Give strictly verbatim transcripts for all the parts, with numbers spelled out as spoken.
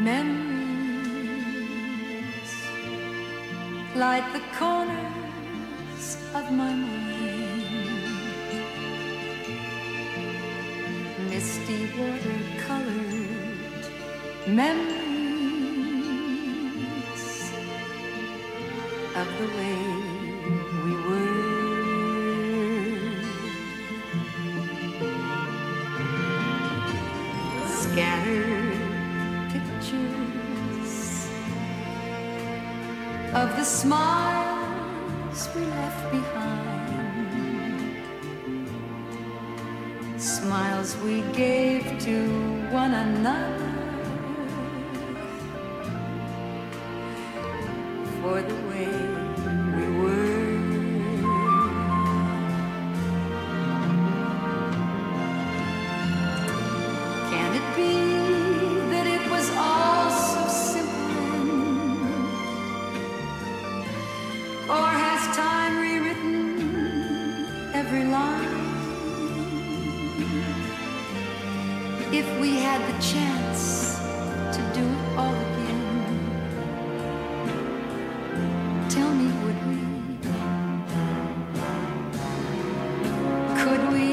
Memories light the corners of my mind. Misty watercolored memories of the way we were. Scattered pictures of the smiles we left behind, smiles we gave to one another for the way we were. Can it be that it was all so simple? Or has time rewritten every line? If we had the chance to do it all again, tell me, would we? Could we?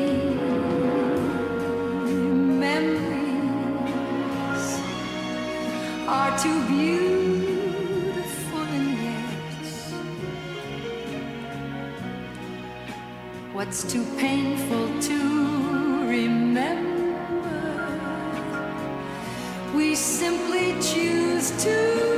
Memories are too beautiful and yet what's too painful to remember, we simply choose to